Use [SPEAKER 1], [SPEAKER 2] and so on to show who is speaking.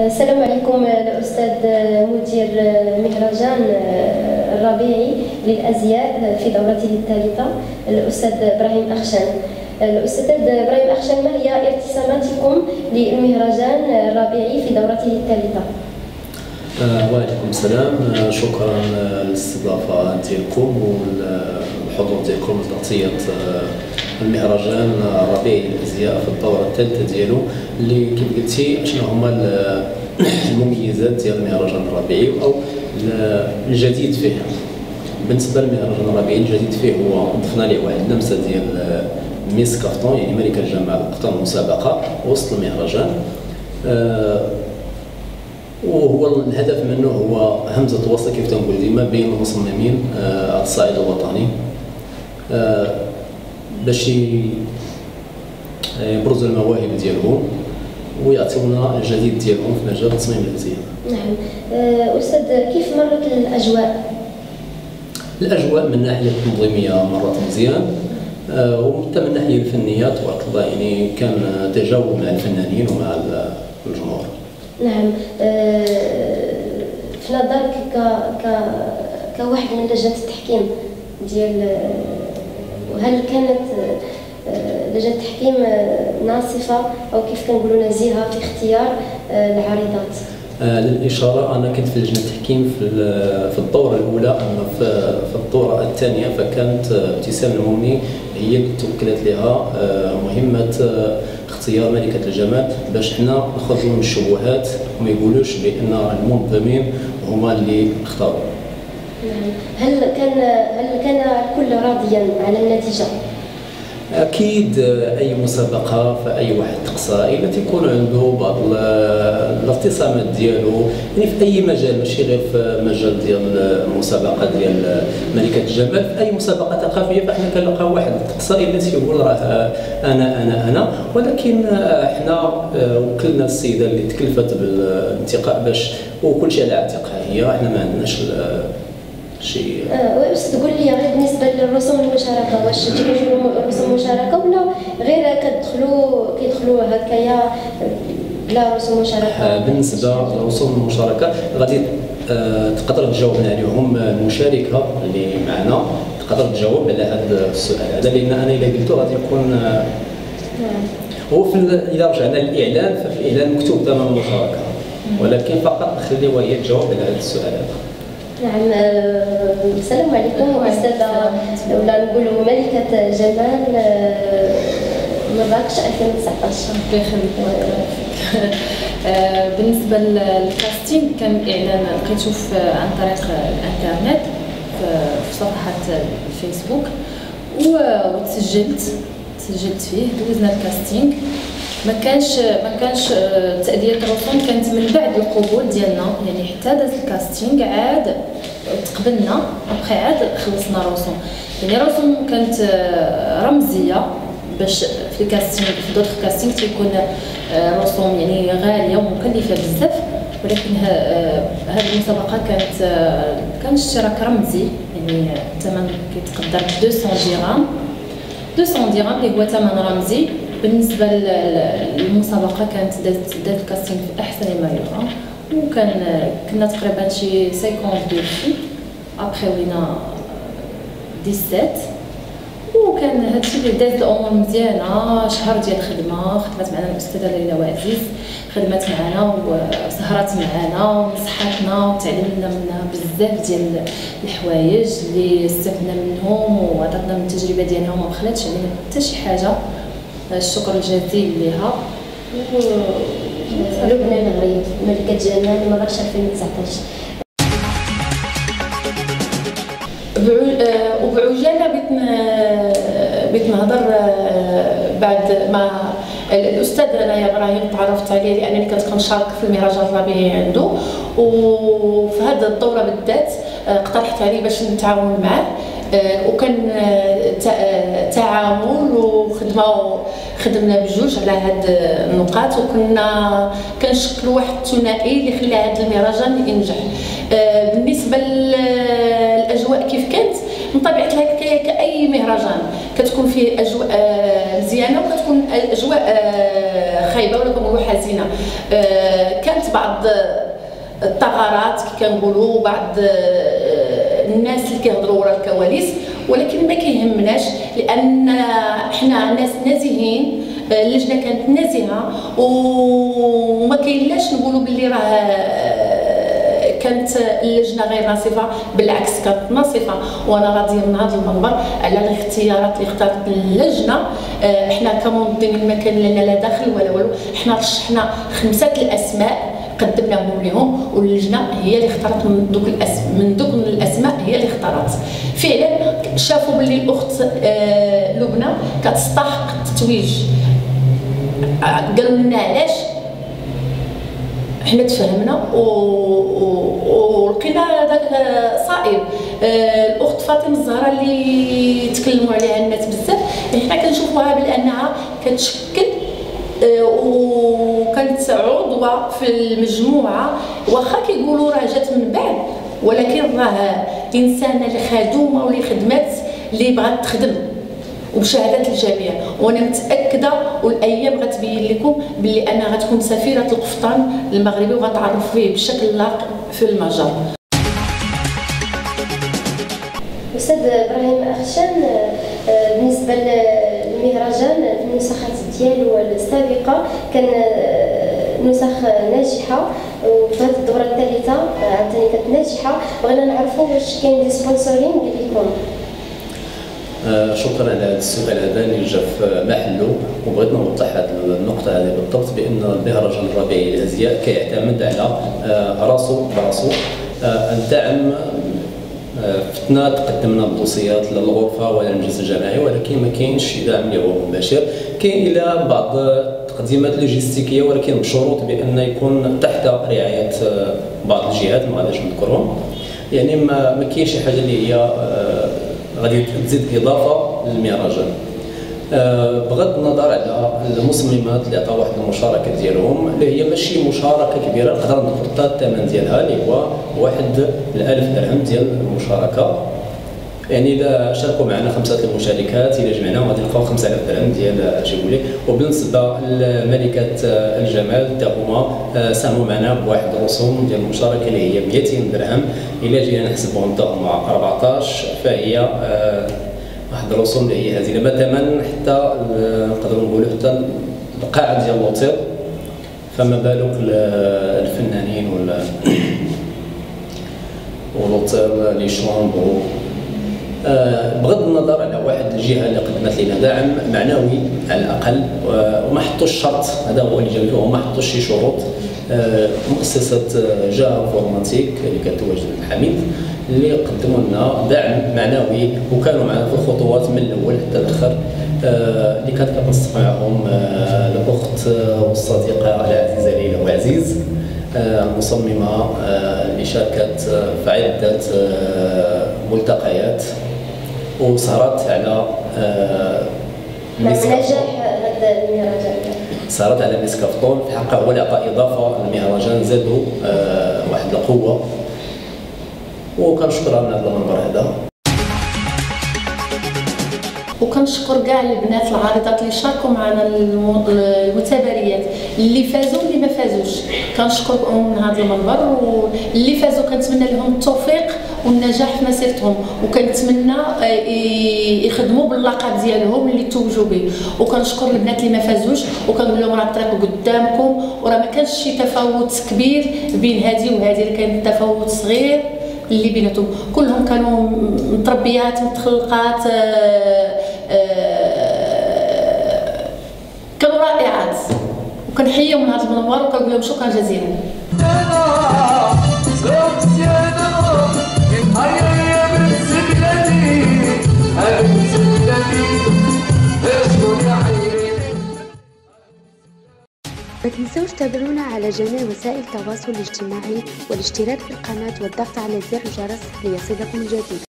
[SPEAKER 1] السلام عليكم الأستاذ مدير مهرجان الربيعي للأزياء في دورته الثالثة الأستاذ إبراهيم أخشان. الأستاذ إبراهيم أخشان، ما هي ارتساماتكم للمهرجان الربيعي في دورته الثالثة؟
[SPEAKER 2] وعليكم السلام. شكرا للاستضافة ديالكم والحضور ديالكم لتغطية المهرجان الربيعي للازياء في الدوره الثالثه ديالو، اللي كيف قلتي شنو هما المميزات ديال المهرجان الربيعي او الجديد فيه. بالنسبه للمهرجان الربيعي الجديد فيه هو ضفنا ليه واحد اللمسه ديال ميس كافطون، يعني ملكه الجمال اقطن المسابقه وسط المهرجان. وهو الهدف منه هو همزه وصل كيف تنقول ديما بين المصممين على الصعيد الوطني، باش يبرزوا المواهب ديالهم ويعطيونا الجديد ديالهم في مجال تصميم الازياء.
[SPEAKER 1] نعم. استاذ، كيف مرت
[SPEAKER 2] الاجواء من الناحيه التنظيميه مرت مزيان، وحتى من الناحيه الفنيه تبارك الله، يعني كان تجاوب مع الفنانين ومع الجمهور.
[SPEAKER 1] نعم. في نظرك كواحد من لجنه التحكيم ديال، وهل كانت لجنة التحكيم ناصفة أو كيف كنقولوا نزيهة في اختيار العارضات؟
[SPEAKER 2] للإشارة، أنا كنت في لجنة التحكيم في الدورة الأولى، أما في الدورة الثانية فكانت ابتسام المومني هي اللي توكلت لها مهمة اختيار ملكة الجمال، باش حنا نخرجوا من الشبهات وما يقولوش بأن المنظمين هما اللي اختاروا.
[SPEAKER 1] هل كان الكل راضيا على النتيجة؟
[SPEAKER 2] اكيد اي مسابقه فاي واحد تقصى الا تيكون عنده بعض الارتسامات ديالو، يعني في اي مجال، ماشي غير في مجال ديال المسابقه ديال ملكه الجمال، في اي مسابقه ثقافيه فاحنا كنلقاو واحد التقصى اللي تيقول راه انا ولكن حنا وكلنا السيده اللي تكلفت بالانتقاء باش وكل شيء على عاتقها هي، حنا ما عندناش شيء.
[SPEAKER 1] واش تقول لي غير بالنسبه للرسوم المشاركه، واش تيكونوا رسوم مشاركه ولا غير كيدخلوا هكايا بلا رسوم مشاركه؟
[SPEAKER 2] بالنسبه للرسوم المشاركه غادي تقدر تجاوبنا عليهم المشاركه اللي معنا، تقدر تجاوب على هذا السؤال هذا، لان انا الا قلته غادي يكون هو اذا رجعنا للاعلان، ففي الاعلان مكتوب ثمن المشاركه، ولكن فقط نخليها هي تجاوب على هذا السؤال هذا.
[SPEAKER 1] نعم. السلام عليكم أستاذة، ولا نقولوا ملكة جمال مراكش 2019.
[SPEAKER 3] الله يخليك. بالنسبة للكاستينغ كان إعلان لقيته عن طريق الإنترنت في صفحة الفيسبوك، وتسجلت فيه، دوزنا الكاستينغ. ما كانش تأدية الرسوم كانت من بعد القبول ديالنا، يعني حتى داز الكاستينغ عاد تقبلنا، ابخي عاد خلصنا رسوم. يعني الرسوم كانت رمزيه، باش في الكاستينغ في دوطخ كاستينغ تيكون رسوم يعني غاليه ومكلفه بزاف، ولكن هذه المسابقه كان اشتراك رمزي، يعني الثمن كيتقدر ب 200 درهم اللي هو ثمن رمزي. بالنسبه للمسابقه كانت دازت الكاستينغ في احسن ما يرام، كنا تقريبا شي 52 في ابخي ولينا 17، وكان هادشي اللي داز الامور مزيانه. شهر ديال الخدمه، خدمت معنا الاستاذه ليلى وعزيز، خدمت معنا وسهرات معنا ونصحاتنا وتعلمنا منها بزاف ديال الحوايج اللي استفدنا منهم، وعطاتنا من التجربه ديالها وما بخلاتش علينا حتى شي حاجه. الشكر الجزيل لها.
[SPEAKER 1] لبنى المغرب ملكة جمال مراكش 2019.
[SPEAKER 4] وبعجاله بغيت نهضر بعد ما الاستاذ انايا ابراهيم تعرفت عليه، لانني كنت كنشارك في المهرجان الربيعي عنده، وفي هذه الدوره بالذات اقترحت عليه باش نتعاون معاه، وكان تعامل خدمنا بجوج على هاد النقاط، وكنا كنشكلوا واحد الثنائي اللي خلى هذا المهرجان ينجح. بالنسبه للاجواء كيف كانت، من طبيعه الحال كاي مهرجان كتكون فيه اجواء مزيانه وكتكون اجواء خايبه ولا كنقولوا حزينه. كانت بعض الثغرات كي كنقولوا، بعض الناس اللي كيهضروا ورا الكواليس، ولكن ما كيهمناش لان حنا ناس نازهين. اللجنه كانت نازهه وما كاينلاش نقولوا باللي راه كانت اللجنه غير ناصفه، بالعكس كانت ناصفه. وانا راضيه من هذا المنبر على الاختيارات اللي اختارت اللجنه. احنا كمنظمين ما كان لنا لا دخل ولا والو، احنا رشحنا 5 الاسماء قدمناهم لهم، واللجنه هي اللي اختارت من دوك الاسماء هي اللي اختارت. فعلا شافوا باللي الاخت لبنى كتستحق التتويج. قالوا لنا علاش، حنا تفهمنا ولقينا هذاك صائب. الاخت فاطمه الزهراء اللي تكلموا عليها الناس بزاف، حنا كنشوفوها بانها كتشكل وكانت عضوه في المجموعه، واخا كيقولوا راه جات من بعد، ولكن راه انسانه اللي خدومه واللي خدمات اللي بغات تخدم وبشهادات الجميع. وانا متاكده والايام غتبين لكم باللي انا غتكون سفيره القفطان المغربي وغتعرف فيه بشكل لاق في المجال.
[SPEAKER 1] أستاذ إبراهيم أخشان، بالنسبة للمهرجان في النسخات ديالو السابقة كان نسخ ناجحة، وفي هذه الدورة الثالثة عاوتاني كانت ناجحة. بغينا نعرفوا واش كاين دي سبونسورين ليكم.
[SPEAKER 2] شكرا على هذا السؤال هذا اللي جا في محله، وبغيت نوضح هذه النقطة هذه بالضبط، بأن المهرجان الربيعي للأزياء كيعتمد على راسو براسو. الدعم فتنا تقدمنا بدوسيات للغرفه ولا المجلس الجماعي، ولكن ما كاينش شي دعم اللي هو مباشر. كاين الى بعض التقديمات لوجستيكيه، ولكن بشروط بان يكون تحت رعايه بعض الجهات ما غاديش نذكرهم. يعني ما كاينش شي حاجه اللي هي غادي تزيد اضافه للمهرجان. بغض النظر على المصممات اللي عطاو واحد المشاركه ديالهم اللي هي ماشي مشاركه كبيره، نقدر نحط الثمن ديالها اللي هو 1000 درهم ديال المشاركه. يعني اذا شاركوا معنا 5 المشاركات الى جمعناهم غادي نلقاو 5000 درهم ديال شيبولي. وبالنسبه لملكه الجمال حتى هما ساهموا معنا بواحد الرسوم ديال المشاركه اللي هي 200 درهم. الى جينا نحسبهم مع 14 فهي واحد الرسوم اللي هي هزيله، ما ثمن حتى نقدروا نقولوا حتى القاعه ديال لوطيل، فما بالك الفنانين ولوطيل لي شومبرو. بغض النظر على واحد الجهه اللي قدمت لنا دعم معنوي على الاقل، وما حطوش شرط، هذا هو اللي جاو فيه، ما حطوش شي شروط. مؤسسه جا فورماتيك اللي كتواجد الحميد اللي قدموا لنا دعم معنوي وكانوا معنا في الخطوات من الاول حتى الاخر، اللي كانت كتنسق معهم الاخت والصديقه العزيزه ليلى وعزيز، المصممه اللي شاركت في عده ملتقيات وسهرت على
[SPEAKER 1] نجاح هذا المهرجان.
[SPEAKER 2] سهرت على نسكافطون، في حقه هو اللي عطى اضافه للمهرجان، زادوا واحد القوه. وكنشكر على هذا المنبر هذا،
[SPEAKER 4] وكنشكر كاع البنات العارضات اللي شاركوا معنا المتباريات، اللي فازوا واللي ما فازوش كنشكرهم من هذا المنبر. واللي فازوا كنتمنى لهم التوفيق والنجاح في مسيرتهم، وكنتمنى يخدموا باللقب ديالهم اللي توجوا به. وكنشكر البنات اللي ما فازوش، وكنقول لهم راه الطريق قدامكم، وراه ما كانش شي تفاوت كبير بين هذه وهذه، كان تفاوت صغير اللي بيناتهم. كلهم كانوا متربيات متخلقات، كانوا رائعات، وكنحييهم من هذا المنبر وكنقول لهم شكرا جزيلا.
[SPEAKER 5] ما تنسوش تابعونا على جميع وسائل التواصل الاجتماعي والاشتراك في القناة والضغط على زر الجرس ليصلكم الجديد.